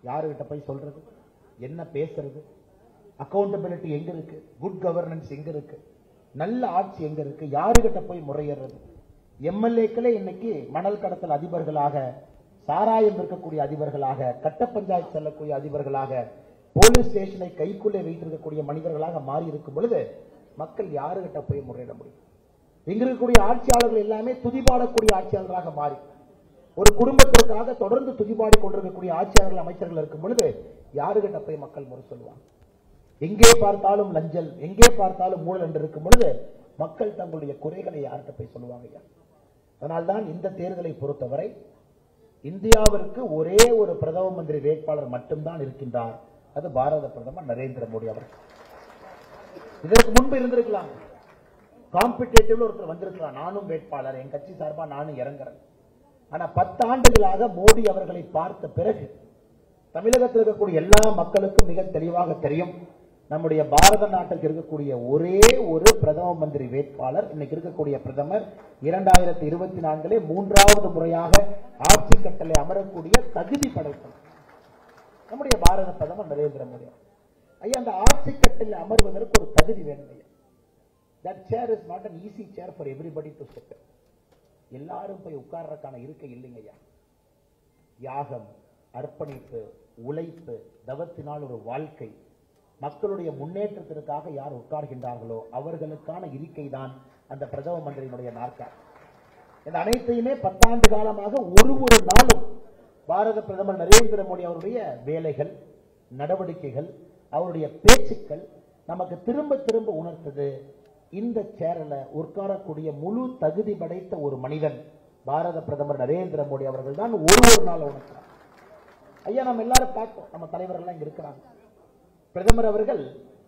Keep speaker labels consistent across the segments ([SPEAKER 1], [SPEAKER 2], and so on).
[SPEAKER 1] யாருகிட்ட போய் சொல்றது, என்ன பேசுறது, அக்கௌண்டபிலிட்டி எங்க இருக்கு, குட் கவர்னன்ஸ் எங்க இருக்கு, நல்ல ஆட்சி எங்க இருக்கு, யாருகிட்ட போய் முறையிடுறது? எம்எல்ஏக்களே இன்னைக்கு மணல் கடத்தல் அதிபர்களாக, சாராயம் இருக்கக்கூடிய அதிபர்களாக, கட்ட பஞ்சாயத்து செல்லக்கூடிய அதிபர்களாக, போலீஸ் ஸ்டேஷனை கைக்குள்ளே வைத்திருக்கக்கூடிய மனிதர்களாக மாறி இருக்கும் பொழுது மக்கள் யாருகிட்ட போய் முறையிட முடியும்? இங்க இருக்கக்கூடிய ஆட்சியாளர்கள் எல்லாமே துதிபாடக்கூடிய ஆட்சியாளராக மாறி, ஒரு குடும்பத்திற்காக தொடர்ந்து துதிபாடி கொண்டிருக்கக்கூடிய ஆட்சியாளர்கள், அமைச்சர்கள் இருக்கும் பொழுது யாருகிட்ட போய் மக்கள் முறை சொல்லுவாங்க? எங்கே பார்த்தாலும் லஞ்சல், எங்கே பார்த்தாலும் ஊழல் என்று இருக்கும் பொழுது மக்கள் தங்களுடைய குறைகளை யார்கிட்ட போய் சொல்லுவாங்க? அதனால்தான் இந்த தேர்தலை பொறுத்தவரை இந்தியாவிற்கு ஒரே ஒரு பிரதம மந்திரி வேட்பாளர் மட்டும்தான் இருக்கின்றார். அது பாரத பிரதமர் நரேந்திர மோடி அவர்கள். இதற்கு முன்பு இருந்திருக்கலாம், காம்படிட்டிவ்ல ஒருத்தர் வந்திருக்கலாம், நானும் வேட்பாளர், என் கட்சி சார்பா நானும் இறங்குறேன். ஆனா 10 ஆண்டுகளாக மோடி அவர்களை பார்த்த பிறகு தமிழகத்தில் இருக்கக்கூடிய எல்லா மக்களுக்கும் மிக தெளிவாக தெரியும், நம்முடைய பாரத நாட்டுக்கு இருக்கக்கூடிய ஒரே ஒரு பிரதம மந்திரி வேட்பாளர், இன்னைக்கு இருக்கக்கூடிய பிரதமர் 2024 மூன்றாவது முறையாக ஆட்சி கட்டளை அமரக்கூடிய தகுதி படைத்தவர் நம்முடைய பாரத பிரதமர் நரேந்திர மோடி. ஐயா, அந்த ஆட்சி கட்டளை அமர்வதற்கு ஒரு தகுதி வேணும் ஐயா. That chair is not an easy chair for everybody to sit. எல்லாரும் போய் உட்கார்றதுக்கான இருக்கை இல்லைங்க ஐயா. யாகம், அர்ப்பணிப்பு, உழைப்பு, தவத்தினால் ஒரு வாழ்க்கை, மக்களுடைய முன்னேற்றத்திற்காக யார் உட்கார்கின்றார்களோ அவர்களுக்கான இருக்கை தான் அந்த பிரதம மந்திரியினுடைய நாற்காலி. இந்த அனைத்தையுமே 10 ஆண்டு காலமாக ஒரு நாளும் பாரத பிரதமர் நரேந்திர மோடி அவருடைய வேலைகள், நடவடிக்கைகள், அவருடைய பேச்சுக்கள் நமக்கு திரும்ப திரும்ப உணர்த்தது, இந்த சேரல உட்காரக்கூடிய முழு தகுதி படைத்த ஒரு மனிதன் பாரத பிரதமர் நரேந்திர மோடி அவர்கள் தான் ஒரு நாள் உணர்த்தார். ஐயா, நம்ம எல்லாரும் பார்த்தோம், நம்ம தலைவர்கள் இங்க இருக்கிறாங்க. பிரதமர் அவர்கள்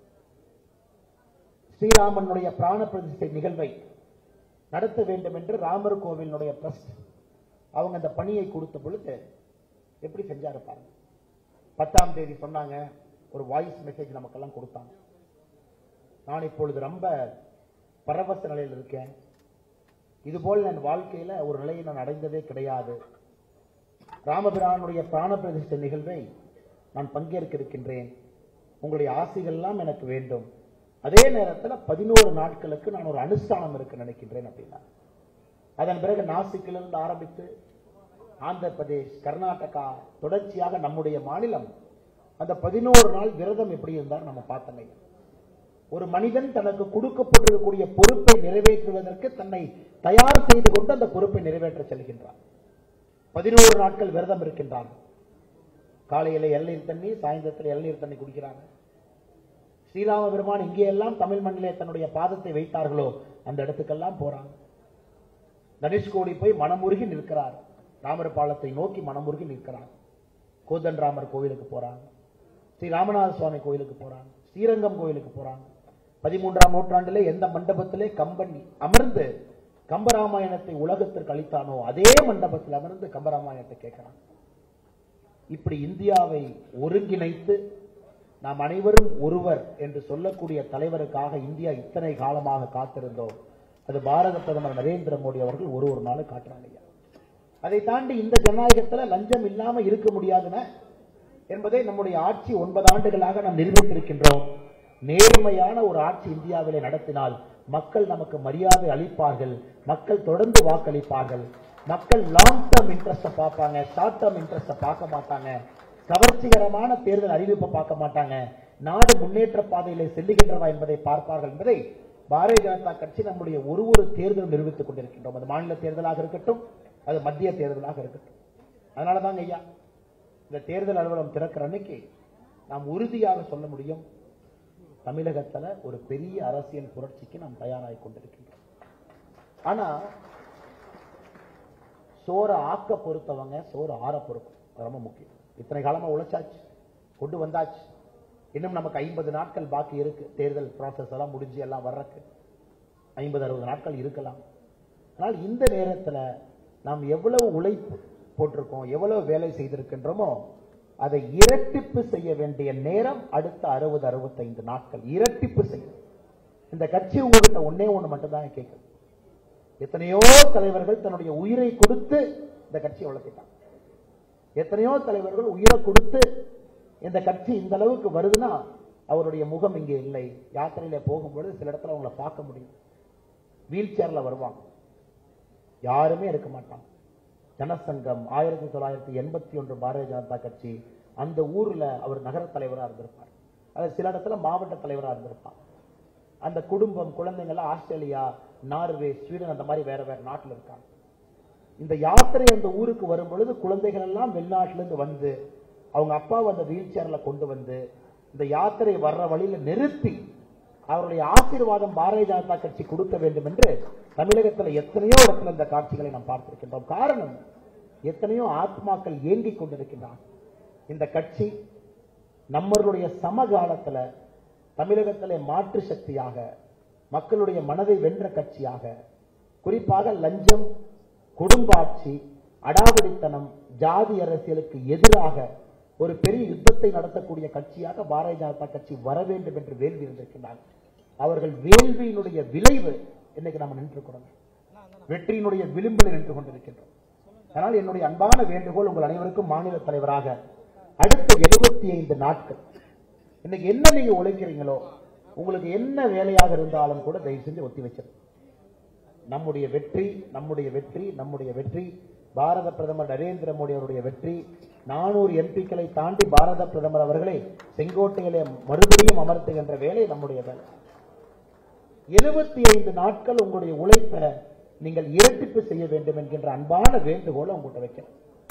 [SPEAKER 1] ஸ்ரீராமனுடைய பிராண பிரதிஷ்டை நிகழ்வை நடத்த வேண்டும் என்று ராமர் கோவிலுடைய ட்ரஸ்ட் அவங்க அந்த பணியை கொடுத்த பொழுது எப்படி செஞ்சாரு பாருங்க. 10ஆம் தேதி சொன்னாங்க, ஒரு வாய்ஸ் மெசேஜ் நமக்கெல்லாம் கொடுத்தாங்க. நான் இப்பொழுது ரொம்ப பரவச நிலையில் இருக்கேன், இதுபோல் என் வாழ்க்கையில ஒரு நிலையை நான் அடைந்ததே கிடையாது. ராமபிரானுடைய பிராண பிரதிஷ்டை நிகழ்வை நான் பங்கேற்க இருக்கின்றேன், உங்களுடைய ஆசைகள் எல்லாம் எனக்கு வேண்டும். அதே நேரத்தில் 11 நாட்களுக்கு நான் ஒரு அனுஷ்டானம் இருக்க நினைக்கின்றேன் அப்படின்னா. அதன் பிறகு நாசிக்கிலிருந்து ஆரம்பித்து ஆந்திர பிரதேஷ், கர்நாடகா, தொடர்ச்சியாக நம்முடைய மாநிலம் அந்த 11 நாள் விரதம் எப்படி இருந்தார் நம்ம பார்த்தோம். ஒரு மனிதன் தனக்கு கொடுக்கப்பட்டிருக்கக்கூடிய பொறுப்பை நிறைவேற்றுவதற்கு தன்னை தயார் செய்து கொண்டு அந்த பொறுப்பை நிறைவேற்ற செல்கின்றார். 11 நாட்கள் விரதம் இருக்கின்றார். காலையில இளநீர் தண்ணி, சாயந்தரத்தில் இளநீர் தண்ணி குடிக்கிறாங்க. ஸ்ரீராம பெருமான் இங்கே எல்லாம் தமிழ் மண்ணிலே தன்னுடைய பாதத்தை வைத்தார்களோ அந்த இடத்துக்கெல்லாம் போறாங்க. தனுஷ்கோடி போய் மனமுருகி நிற்கிறார், ராமர் பாலத்தை நோக்கி மனமுருகி நிற்கிறார். கோதன் ராமர் கோவிலுக்கு போறாங்க, ஸ்ரீ ராமநாத சுவாமி கோவிலுக்கு போறாங்க, ஸ்ரீரங்கம் கோவிலுக்கு போறாங்க. 13ஆம் நூற்றாண்டிலே எந்த மண்டபத்திலே கம்பன் அமர்ந்து கம்பராமாயணத்தை உலகத்திற்கு அளித்தானோ அதே மண்டபத்தில் அமர்ந்து கம்பராமாயணத்தை கேட்கிறாங்க. இப்படி இந்தியாவை ஒருங்கிணைத்து நாம் அனைவரும் ஒருவர் என்று சொல்லக்கூடிய தலைவருக்காக இந்தியா இத்தனை காலமாக காத்திருந்தோம். அது பாரத பிரதமர் நரேந்திர மோடி அவர்கள் ஒரு நாள் காட்டுறாங்க. அதை தாண்டி இந்த ஜனநாயகத்தில் லஞ்சம் இல்லாம இருக்க முடியாதுன என்பதை நம்முடைய ஆட்சி 9 ஆண்டுகளாக நாம் நிரூபித்திருக்கின்றோம். நேர்மையான ஒரு ஆட்சி இந்தியாவிலே நடத்தினால் மக்கள் நமக்கு மரியாதை அளிப்பார்கள், மக்கள் தொடர்ந்து வாக்களிப்பார்கள். மக்கள் லாங் டர்ம் இன்ட்ரெஸ்ட் பார்ப்பாங்க, ஷார்ட் டர்ம் இன்ட்ரெஸ்ட் பார்க்க மாட்டாங்க. கவர்ச்சிகரமான தேர்தல் அறிவிப்பை பார்க்க மாட்டாங்க. நாடு முன்னேற்ற பாதையிலே செல்லுகின்றதா என்பதை பார்ப்பார்கள் என்பதை பாரதிய ஜனதா கட்சி நம்முடைய ஒரு தேர்தல் நிரூபித்துக் கொண்டிருக்கின்றோம். அது மாநில தேர்தலாக இருக்கட்டும், அது மத்திய தேர்தலாக இருக்கட்டும். அதனாலதான் ஐயா, இந்த தேர்தல் அலுவலகம் திறக்கிற அன்னைக்கு நாம் உறுதியாக சொல்ல முடியும், தமிழகத்தில் ஒரு பெரிய அரசியல் புரட்சிக்கு நாம் தயாராகி கொண்டிருக்கின்றோம். ஆனா சோற ஆக்க பொறுத்தவங்க சோறு ஆற பொறுக்கும், ரொம்ப முக்கியம். இத்தனை காலமா உழைச்சாச்சு, கொண்டு வந்தாச்சு. இன்னும் நமக்கு 50 நாட்கள் பாக்கி இருக்கு. தேர்தல் ப்ராசஸ் எல்லாம் முடிஞ்சு எல்லாம் வர்றதுக்கு 50-60 நாட்கள் இருக்கலாம். ஆனால் இந்த நேரத்தில் நாம் எவ்வளவு உழைப்பு போட்டிருக்கோம், எவ்வளவு வேலை செய்திருக்கின்றோமோ அதை இரட்டிப்பு செய்ய வேண்டிய நேரம் அடுத்த 60-65 நாட்கள் இரட்டிப்பு செய்யும். இந்த கட்சி உங்ககிட்ட ஒன்னே ஒண்ணு மட்டும் தான் கேட்குது. எத்தனையோ தலைவர்கள் தன்னுடைய உயிரை கொடுத்து இந்த கட்சியை வளர்த்திட்டாங்க. எத்தனையோ தலைவர்கள் உயிரை கொடுத்து இந்த கட்சி இந்த அளவுக்கு வருதுன்னா அவருடைய முகம் இங்கே இல்லை. யாத்திரையில போகும்போது சில இடத்துல அவங்களை பார்க்க முடியும். வீல் சேர்ல வருவாங்க, யாருமே இருக்க மாட்டாங்க. ஜனசங்கம் 1981 பாரதிய ஜனதா கட்சி, அந்த ஊர்ல அவர் நகர தலைவராக இருந்திருப்பார், அது சில இடத்துல மாவட்ட தலைவராக இருந்திருப்பார். அந்த குடும்பம் குழந்தைங்க ஆஸ்திரேலியா, நார்வே, ஸ்வீடன் அந்த மாதிரி வேற வேற நாட்டில் இருக்காங்க. இந்த யாத்திரை அந்த ஊருக்கு வரும் பொழுது குழந்தைகள் எல்லாம் வெளிநாட்டிலிருந்து வந்து அவங்க அப்பாவை அந்த வீல் சேர்ல கொண்டு வந்து இந்த யாத்திரை வர்ற வழியில நிறுத்தி அவருடைய ஆசீர்வாதம் பாரதிய ஜனதா கட்சி கொடுக்க வேண்டும் என்று தமிழகத்தில் எத்தனையோ இடத்துல இந்த காட்சிகளை நாம் பார்த்திருக்கின்றோம். காரணம், எத்தனையோ ஆத்மாக்கள் ஏங்கிக் கொண்டிருக்கின்றன. இந்த கட்சி நம்மளுடைய சமகாலத்தில் தமிழகத்திலே மாற்று சக்தியாக, மக்களுடைய மனதை வென்ற கட்சியாக, குறிப்பாக லஞ்சம், குடும்ப ஆட்சி, அடாவடித்தனம், ஜாதி அரசியலுக்கு எதிராக ஒரு பெரிய யுத்தத்தை நடத்தக்கூடிய கட்சியாக பாரதிய ஜனதா கட்சி வர வேண்டும் என்று வேள்வி இருந்திருக்கிறார்கள். அவர்கள் வேள்வியினுடைய விளைவு இன்னைக்கு நம்ம நின்றுக்கிறோம், வெற்றியினுடைய விளிம்பில் நின்று கொண்டிருக்கின்றோம். அதனால் என்னுடைய அன்பான வேண்டுகோள் உங்கள் அனைவருக்கும் மாநில தலைவராக அடுத்த 75 நாட்கள் இன்னைக்கு என்ன நீங்க உழைக்கிறீங்களோ, உங்களுக்கு என்ன வேலையாக இருந்தாலும் கூட தயவு செஞ்சு ஒத்தி வச்சிருக்கோம். நம்முடைய வெற்றி, நம்முடைய வெற்றி, நம்முடைய வெற்றி, பாரத பிரதமர் நரேந்திர மோடி அவருடைய வெற்றி. 400 எம்பிக்களை தாண்டி பாரத பிரதமர் அவர்களை செங்கோட்டையிலே மறுபடியும் அமர்த்துகின்ற வேலை நம்முடைய வேலை. 75 நாட்கள் உங்களுடைய உழைப்பை நீங்கள் இரட்டிப்பு செய்ய வேண்டும் என்கின்ற அன்பான வேண்டுகோளை உங்கள்கிட்ட வைக்கிறேன்.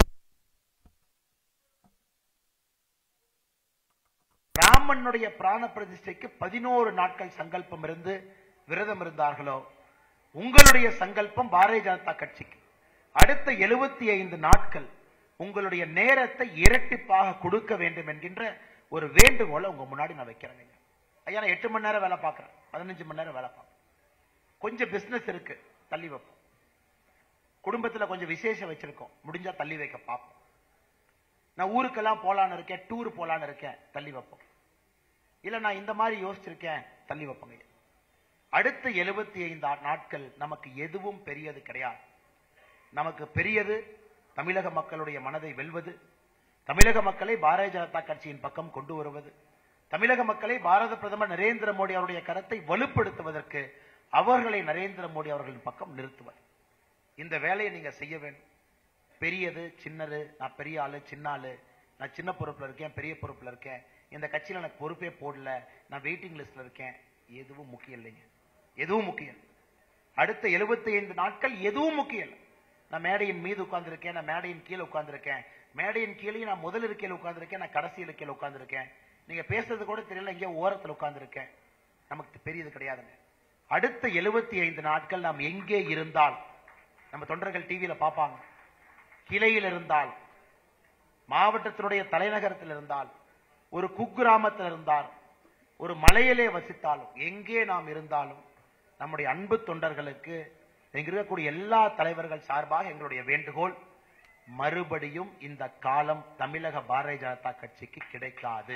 [SPEAKER 1] ராமனுடைய பிராண பிரதிஷ்டைக்கு 11 நாட்கள் சங்கல்பம் இருந்து விரதம் இருந்தார்களோ, உங்களுடைய சங்கல்பம் பாரதிய ஜனதா கட்சிக்கு அடுத்த 75 நாட்கள் உங்களுடைய நேரத்தை இரட்டிப்பாக கொடுக்க வேண்டும் என்கின்ற ஒரு வேண்டுகோளை உங்க முன்னாடி நான் வைக்கிறேன். ஐயா, நான் 8 மணி நேரம் வேலை பார்க்கிறேன், 15 மணி நேரம் வேலை பார்க்கிறேன், கொஞ்சம் பிசினஸ் இருக்கு தள்ளி வைப்போம், குடும்பத்தில் கொஞ்சம் விசேஷம் வச்சிருக்கோம் முடிஞ்சா தள்ளி வைக்க பார்ப்போம், நான் ஊருக்கெல்லாம் போலான்னு இருக்கேன், டூர் போலான்னு இருக்கேன், தள்ளி வைப்போம், இல்ல நான் இந்த மாதிரி யோசிச்சிருக்கேன், தள்ளி வைப்போங்க. அடுத்த 75 நாட்கள் நமக்கு எதுவும் பெரியது கிடையாது. நமக்கு பெரியது தமிழக மக்களுடைய மனதை வெல்வது, தமிழக மக்களை பாரதிய ஜனதா கட்சியின் பக்கம் கொண்டு வருவது, தமிழக மக்களை பாரத பிரதமர் நரேந்திர மோடி அவருடைய கருத்தை வலுப்படுத்துவதற்கு அவர்களை நரேந்திர மோடி அவர்களின் பக்கம் நிறுத்துவது. இந்த வேலையை நீங்க செய்ய வேண்டும். பெரியது சின்னது, நான் பெரிய ஆளு சின்ன ஆளு, நான் சின்ன பொறுப்புல இருக்கேன் பெரிய பொறுப்புல இருக்கேன், இந்த கட்சியில் எனக்கு பொறுப்பே போடல, நான் வெயிட்டிங் லிஸ்ட்ல இருக்கேன், எதுவும் முக்கியம் இல்லைங்க. எதுவும் முக்கியம். அடுத்த 75 நாட்கள் எதுவும் முக்கியம் இல்லை. நான் மேடையின் மீது உட்கார்ந்துருக்கேன், நான் மேடையின் கீழே உட்கார்ந்துருக்கேன், மேடையின் கீழே நான் முதல் இருக்கையில் உட்கார்ந்துருக்கேன், நான் கடைசி இருக்கையில் உட்கார்ந்துருக்கேன், நீங்க பேசுறது கூட தெரியல, இங்கே ஓரத்தில் உட்கார்ந்துருக்கேன், நமக்கு பெரியது கிடையாதுங்க. அடுத்த 75 நாட்கள் நாம் எங்கே இருந்தால், நம்ம தொண்டர்கள் டிவியில பார்ப்பாங்க, கிளையில் இருந்தால், மாவட்டத்தினுடைய தலைநகரத்தில் இருந்தால், ஒரு குக்கிராமத்தில் இருந்தால், ஒரு மலையிலே வசித்தாலும், எங்கே நாம் இருந்தாலும் நம்முடைய அன்பு தொண்டர்களுக்கு இங்க இருக்கக்கூடிய எல்லா தலைவர்கள் சார்பாக எங்களுடைய வேண்டுகோள், மறுபடியும் இந்த காலம் தமிழக பாரதிய ஜனதா கட்சிக்கு கிடைக்காது.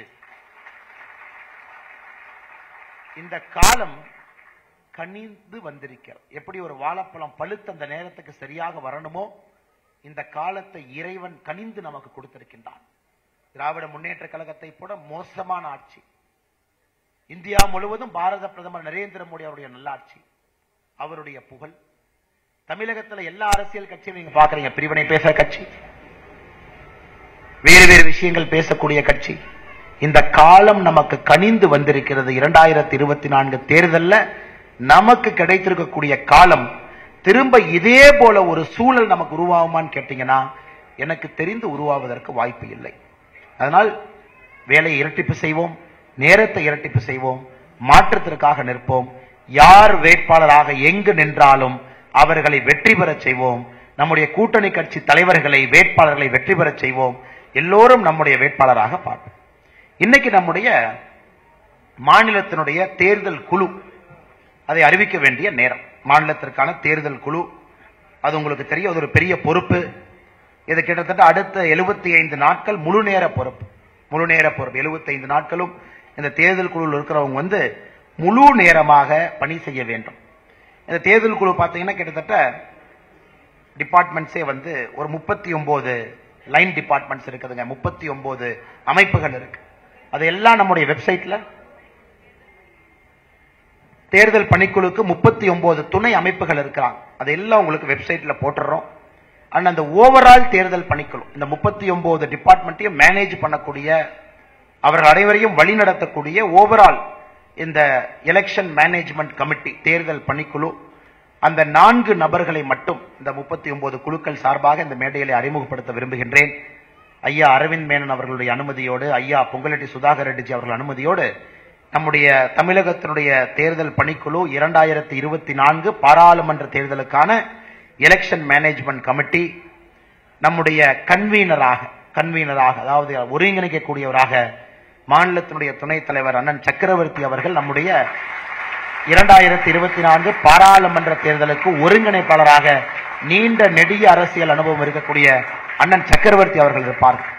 [SPEAKER 1] இந்த காலம் கனிந்து வந்திருக்கிறது. எப்படி ஒரு வாழைப்பழம் பழுத்த அந்த நேரத்துக்கு சரியாக வரணுமோ, இந்த காலத்தை இறைவன் கனிந்து நமக்கு கொடுத்திருக்கின்றான். திராவிட முன்னேற்ற கழகத்தை போல மோசமான ஆட்சி இந்தியா முழுவதும் பாரத பிரதமர் நரேந்திர மோடி அவருடைய நல்லாட்சி, அவருடைய புகழ். தமிழகத்தில் எல்லா அரசியல் கட்சியும் நீங்க பாக்குறீங்க, பிரிவினை பேசுற கட்சி, வேறு வேறு விஷயங்கள் பேசக்கூடிய கட்சி. இந்த காலம் நமக்கு கனிந்து வந்திருக்கிறது. 2024 தேர்தல்ல நமக்கு கிடைத்திருக்கக்கூடிய காலம் திரும்ப இதே போல ஒரு சூழல் நமக்கு உருவாகுமான்னு கேட்டீங்கன்னா எனக்கு தெரிந்து உருவாவதற்கு வாய்ப்பு இல்லை. அதனால் வேலையை இரட்டிப்பு செய்வோம், நேரத்தை இரட்டிப்பு செய்வோம், மாற்றத்திற்காக நிற்போம். யார் வேட்பாளராக எங்கு நின்றாலும் அவர்களை வெற்றி பெற செய்வோம். நம்முடைய கூட்டணி கட்சி தலைவர்களை வேட்பாளர்களை வெற்றி பெற செய்வோம். எல்லோரும் நம்முடைய வேட்பாளராக பார்ப்போம். இன்னைக்கு நம்முடைய மாநிலத்தினுடைய தேர்தல் குழு அதை அறிவிக்க வேண்டிய நேரம். மாநிலத்திற்கான தேர்தல் குழு, அது உங்களுக்கு தெரியும், அது ஒரு பெரிய பொறுப்பு. இது கிட்டத்தட்ட அடுத்த 75 நாட்கள் முழு நேர பொறுப்பு. 75 நாட்களும் இந்த தேர்தல் குழுவில் இருக்கிறவங்க முழு நேரமாக பணி செய்ய வேண்டும். இந்த தேர்தல் குழு பார்த்தீங்கன்னா கிட்டத்தட்ட டிபார்ட்மெண்ட்ஸே ஒரு 39 லைன் டிபார்ட்மெண்ட்ஸ் இருக்குதுங்க. 39 அமைப்புகள் இருக்கு. அதெல்லாம் நம்முடைய வெப்சைட்ல தேர்தல் பணிக்குழுக்கு 39 துணை அமைப்புகள் இருக்கிறாங்க. அதெல்லாம் உங்களுக்கு வெப்சைட்ல போட்டுறோம். அந்த ஓவரால் தேர்தல் பணிக்குழு இந்த 39 டிபார்ட்மெண்ட்டையும் மேனேஜ் பண்ணக்கூடிய, அவர்கள் அனைவரையும் வழிநடத்தக்கூடிய ஓவரால் இந்த எலெக்ஷன் மேனேஜ்மெண்ட் கமிட்டி தேர்தல் பணிக்குழு, அந்த 4 நபர்களை மட்டும் இந்த 39 குழுக்கள் சார்பாக இந்த மேடையிலே அறிமுகப்படுத்த விரும்புகின்றேன். ஐயா அரவிந்த் மேனன் அவர்களுடைய அனுமதியோடு, ஐயா பொங்கலட்டி சுதாகர் ரெட்டிஜி அவர்கள் அனுமதியோடு நம்முடைய தமிழகத்தினுடைய தேர்தல் பணிக்குழு 2024 பாராளுமன்ற தேர்தலுக்கான எலெக்ஷன் மேனேஜ்மெண்ட் கமிட்டி நம்முடைய கன்வீனராக அதாவது ஒருங்கிணைக்கக்கூடியவராக மாநிலத்தினுடைய துணைத் தலைவர் அண்ணன் சக்கரவர்த்தி அவர்கள் நம்முடைய 2024 பாராளுமன்ற தேர்தலுக்கு ஒருங்கிணைப்பாளராக நீண்ட நெடிய அரசியல் அனுபவம் இருக்கக்கூடிய அண்ணன் சக்கரவர்த்தி அவர்கள் இருப்பார்கள்.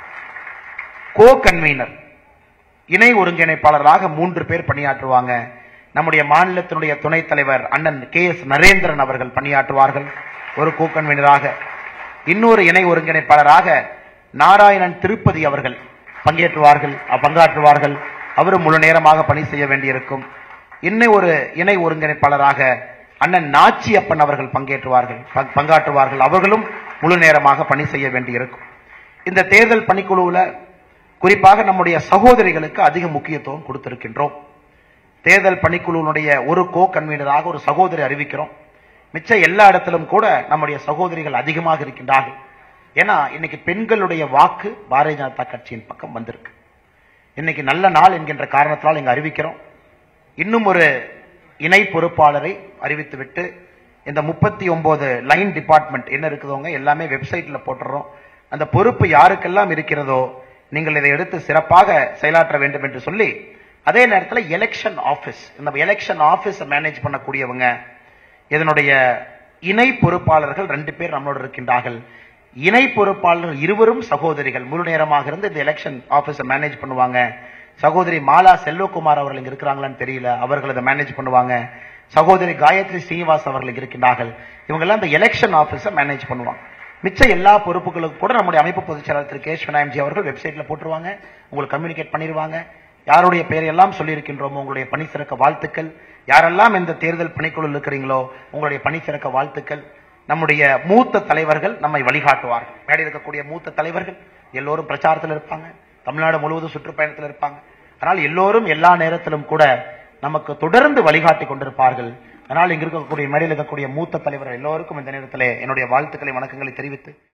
[SPEAKER 1] கோ கன்வீனர் இணை ஒருங்கிணைப்பாளராக 3 பேர் பணியாற்றுவாங்க. நம்முடைய மாநிலத்தினுடைய துணைத் தலைவர் அண்ணன் KS நரேந்திரன் அவர்கள் பணியாற்றுவார்கள் ஒரு கோ கன்வீனராக. இன்னொரு இணை ஒருங்கிணைப்பாளராக நாராயணன் திருப்பதி அவர்கள் பங்காற்றுவார்கள். அவரும் முழு நேரமாக பணி செய்ய வேண்டியிருக்கும். இன்னும் ஒரு இணை ஒருங்கிணைப்பாளராக அண்ணன் நாச்சியப்பன் அவர்கள் பங்காற்றுவார்கள். அவர்களும் முழு நேரமாக பணி செய்ய வேண்டியிருக்கும். இந்த தேர்தல் பணிக்குழுவில் குறிப்பாக நம்முடைய சகோதரிகளுக்கு அதிக முக்கியத்துவம் கொடுத்திருக்கின்றோம். தேர்தல் பணிக்குழுவினுடைய ஒரு கோ கன்வீனராக ஒரு சகோதரி அறிவிக்கிறோம். மிச்ச எல்லா இடத்திலும் கூட நம்முடைய சகோதரிகள் அதிகமாக இருக்கின்றார்கள். ஏன்னா இன்னைக்கு பெண்களுடைய வாக்கு பாரதிய ஜனதா கட்சியின் பக்கம் வந்திருக்கு. இன்னைக்கு நல்ல நாள் என்கின்ற காரணத்தால் இங்கு அறிவிக்கிறோம். இன்னும் ஒரு இணை பொறுப்பாளரை அறிவித்துவிட்டு இந்த 39 லைன் டிபார்ட்மெண்ட் என்ன இருக்குதோங்க எல்லாமே வெப்சைட்ல போட்டுறோம். அந்த பொறுப்பு யாருக்கெல்லாம் இருக்கிறதோ நீங்கள் இதை எடுத்து சிறப்பாக செயலாற்ற வேண்டும் என்று சொல்லி, அதே நேரத்தில் எலெக்ஷன் ஆபீஸ், இந்த எலெக்ஷன் ஆபீஸ் மேனேஜ் பண்ணக்கூடியவங்க, இதனுடைய இணை பொறுப்பாளர்கள் 2 பேர் நம்மளோடு இருக்கின்றார்கள். இணை பொறுப்பாளர்கள் இருவரும் சகோதரிகள், முழு நேரமாக இருந்து இந்த எலெக்ஷன் ஆபீஸை மேனேஜ் பண்ணுவாங்க. சகோதரி மாலா செல்வகுமார் அவர்கள் இங்க இருக்கிறாங்களான்னு தெரியல, அவர்கள் இதை மேனேஜ் பண்ணுவாங்க. சகோதரி காயத்ரி ஸ்ரீனிவாஸ் அவர்கள் இருக்கின்றார்கள். இவங்க எல்லாம் இந்த எலெக்ஷன் ஆபீஸை மேனேஜ் பண்ணுவாங்க. மிச்ச எல்லா பொறுப்புகளுக்கும் கூட நம்முடைய அமைப்பு பொதுச் செயலாளர் திரு கேஷ் விநாயகம்ஜி அவர்கள் வெப்சைட்ல போட்டுருவாங்க. உங்களுக்கு கம்யூனிகேட் பண்ணிடுவாங்க. யாருடைய பெயர் எல்லாம் சொல்லி இருக்கின்றோமோ உங்களுடைய பணி சிறக்க வாழ்த்துக்கள். யாரெல்லாம் இந்த தேர்தல் பணிக்குழு இருக்கிறீங்களோ உங்களுடைய பணி சிறக்க வாழ்த்துக்கள். நம்முடைய மூத்த தலைவர்கள் நம்மை வழிகாட்டுவார்கள். மேடையில் இருக்கக்கூடிய மூத்த தலைவர்கள் எல்லோரும் பிரச்சாரத்தில் இருப்பாங்க. தமிழ்நாடு முழுவதும் சுற்றுப்பயணத்தில் இருப்பாங்க. ஆனால் எல்லோரும் எல்லா நேரத்திலும் கூட நமக்கு தொடர்ந்து வழிகாட்டி கொண்டிருப்பார்கள். அதனால் இங்க இருக்கக்கூடிய மேடையில் இருக்கக்கூடிய மூத்த தலைவர்கள் எல்லோருக்கும் இந்த நேரத்தில் என்னுடைய வாழ்த்துக்களை வணக்கங்களை தெரிவித்து